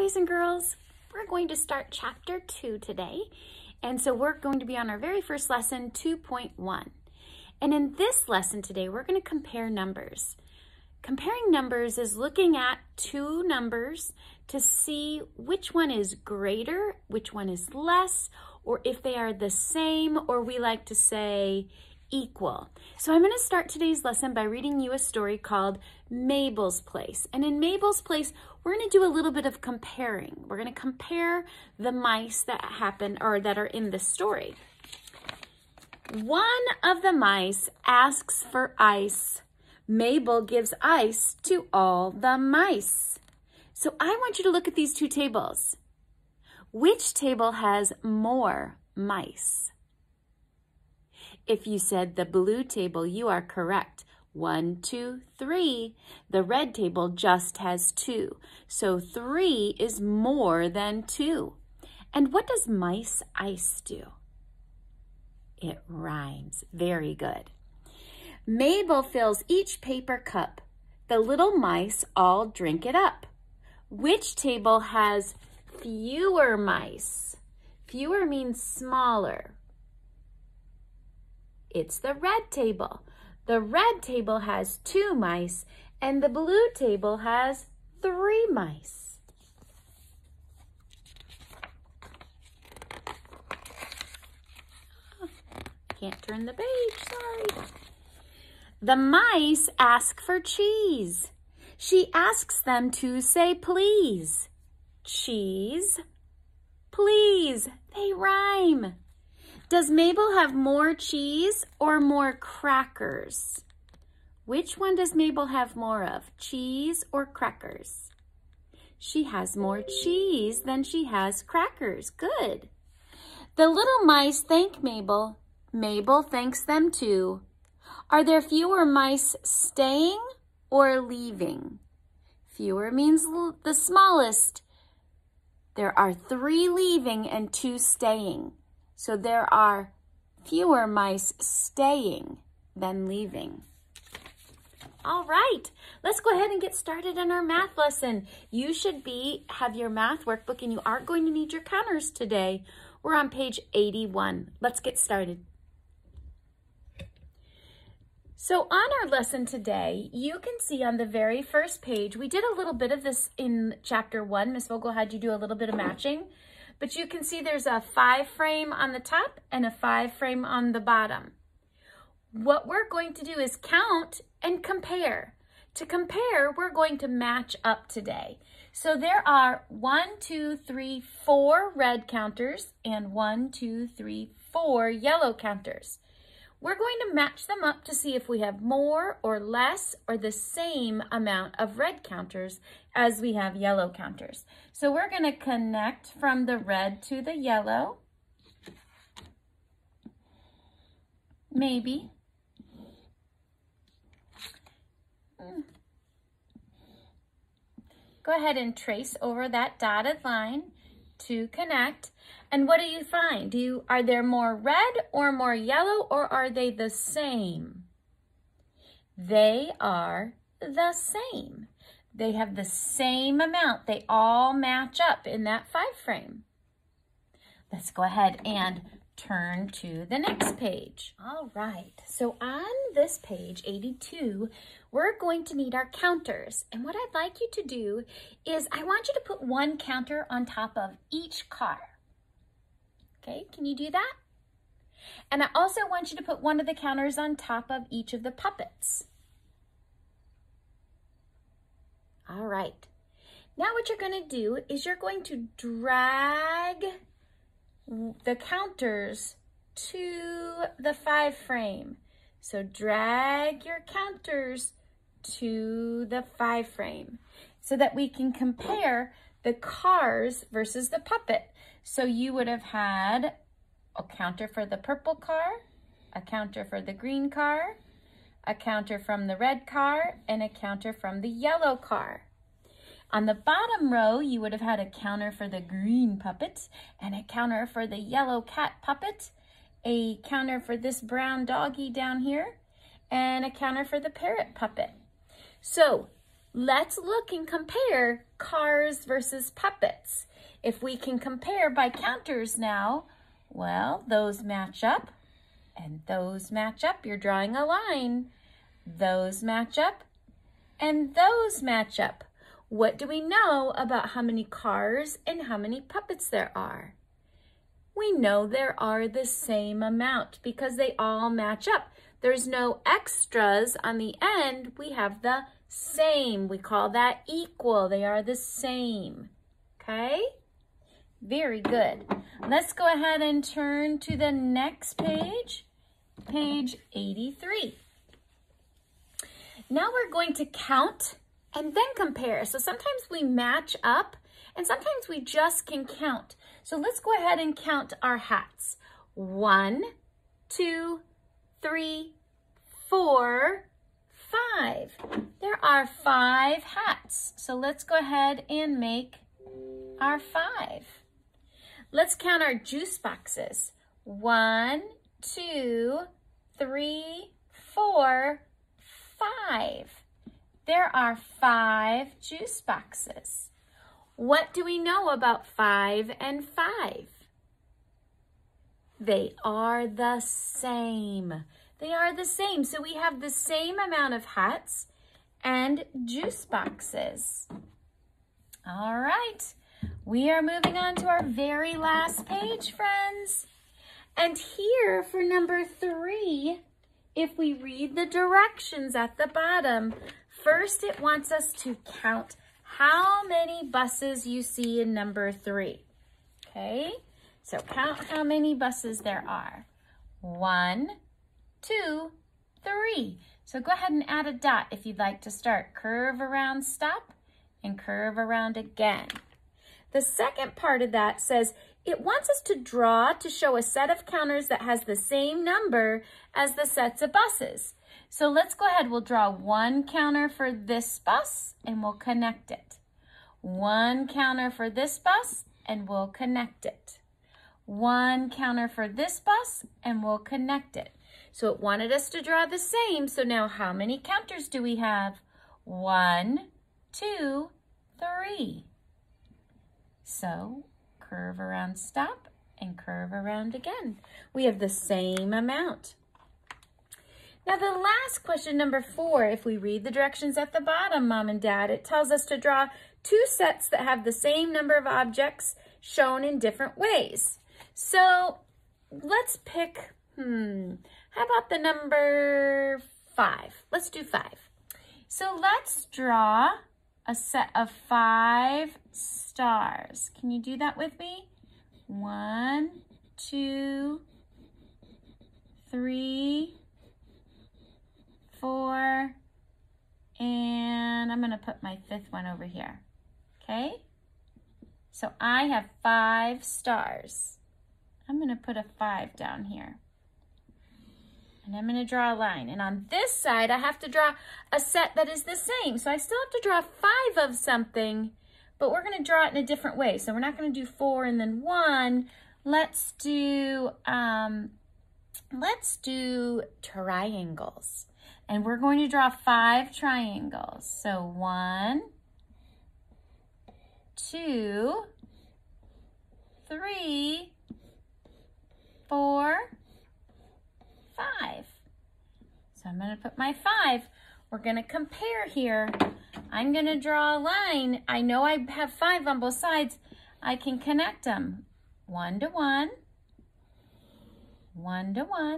boys and girls. We're going to start chapter 2 today. And so we're going to be on our very first lesson, 2.1. And in this lesson today, we're going to compare numbers. Comparing numbers is looking at two numbers to see which one is greater, which one is less, or if they are the same, or we like to say equal. So I'm going to start today's lesson by reading you a story called Mabel's Place. And in Mabel's Place, we're going to do a little bit of comparing. We're going to compare the mice that happen or that are in the story. One of the mice asks for ice. Mabel gives ice to all the mice. So I want you to look at these two tables. Which table has more mice? If you said the blue table, you are correct. 1, 2, 3. The red table just has 2. So 3 is more than 2. And what does mice ice do? It rhymes. Very good. Mabel fills each paper cup. The little mice all drink it up. Which table has fewer mice? Fewer means smaller. It's the red table. The red table has 2 mice, and the blue table has 3 mice. Oh, can't turn the page, sorry. The mice ask for cheese. She asks them to say please. Cheese, please. They rhyme. Does Mabel have more cheese or more crackers? Which one does Mabel have more of, cheese or crackers? She has more cheese than she has crackers. Good. The little mice thank Mabel. Mabel thanks them too. Are there fewer mice staying or leaving? Fewer means the smallest. There are 3 leaving and 2 staying. So there are fewer mice staying than leaving. All right, let's go ahead and get started on our math lesson. You should have your math workbook, and you aren't going to need your counters today. We're on page 81. Let's get started. So on our lesson today, you can see on the very first page, we did a little bit of this in chapter 1. Miss Vogel had you do a little bit of matching. But you can see there's a 5 frame on the top and a 5 frame on the bottom. What we're going to do is count and compare. To compare, we're going to match up today. So there are 1, 2, 3, 4 red counters and 1, 2, 3, 4 yellow counters. We're going to match them up to see if we have more or less or the same amount of red counters as we have yellow counters. So we're going to connect from the red to the yellow. Maybe. Go ahead and trace over that dotted line to connect. And what do you find? Are there more red or more yellow, or are they the same? They are the same. They have the same amount. They all match up in that 5 frame. Let's go ahead and turn to the next page. All right, so on this page, 82, we're going to need our counters. And what I'd like you to do is I want you to put 1 counter on top of each car. Okay, can you do that? And I also want you to put 1 of the counters on top of each of the puppets. All right. Now what you're going to do is you're going to drag the counters to the 5 frame. So drag your counters to the 5 frame so that we can compare the cars versus the puppet. So you would have had a counter for the purple car, a counter for the green car, a counter from the red car, and a counter from the yellow car. On the bottom row, you would have had a counter for the green puppet and a counter for the yellow cat puppet, a counter for this brown doggy down here, and a counter for the parrot puppet. So let's look and compare cars versus puppets. If we can compare by counters now, well, those match up and those match up. You're drawing a line. Those match up and those match up. What do we know about how many cars and how many puppets there are? We know there are the same amount because they all match up. There's no extras on the end. We have the same. We call that equal. They are the same. Okay? Very good. Let's go ahead and turn to the next page, page 83. Now we're going to count and then compare. So sometimes we match up and sometimes we just can count. So let's go ahead and count our hats. 1, 2, 3, 4, 5. There are 5 hats. So let's go ahead and make our 5. Let's count our juice boxes. 1, 2, 3, 4, 5. There are 5 juice boxes. What do we know about 5 and 5? They are the same. They are the same. So we have the same amount of hats and juice boxes. All right. We are moving on to our very last page, friends. And here for number 3, if we read the directions at the bottom, first it wants us to count how many buses you see in number 3. Okay, so count how many buses there are. 1, 2, 3. So go ahead and add a dot if you'd like to start. Curve around, stop, and curve around again. The second part of that says it wants us to draw to show a set of counters that has the same number as the sets of buses. So let's go ahead. We'll draw one counter for this bus and we'll connect it. One counter for this bus and we'll connect it. One counter for this bus and we'll connect it. So it wanted us to draw the same. So now how many counters do we have? 1, 2, 3. So curve around, stop, and curve around again. We have the same amount. Now the last question, number 4, if we read the directions at the bottom, Mom and Dad, it tells us to draw 2 sets that have the same number of objects shown in different ways. So let's pick, how about the number 5? Let's do 5. So let's draw a set of 5 stars. Can you do that with me? 1, 2, 3, 4, and I'm going to put my 5th one over here. Okay? So I have 5 stars. I'm going to put a 5 down here. And I'm going to draw a line. And on this side, I have to draw a set that is the same. So I still have to draw 5 of something, but we're going to draw it in a different way. So we're not going to do 4 and then 1. Let's do triangles. And we're going to draw 5 triangles. So 1, 2, 3, 4, 5. So I'm going to put my 5. We're going to compare here. I'm going to draw a line. I know I have 5 on both sides. I can connect them. 1 to 1, 1 to 1,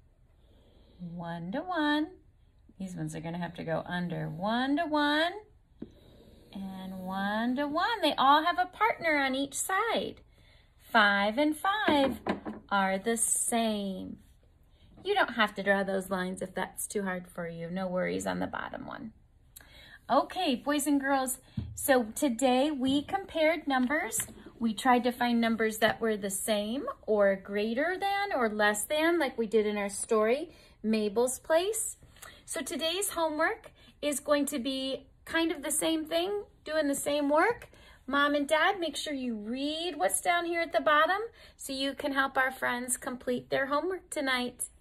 1 to 1. These ones are going to have to go under. 1 to 1 and 1 to 1. They all have a partner on each side. 5 and 5 are the same. You don't have to draw those lines if that's too hard for you. No worries on the bottom one. Okay, boys and girls, so today we compared numbers. We tried to find numbers that were the same or greater than or less than, like we did in our story, Mabel's Place. So today's homework is going to be kind of the same thing, doing the same work. Mom and Dad, make sure you read what's down here at the bottom so you can help our friends complete their homework tonight.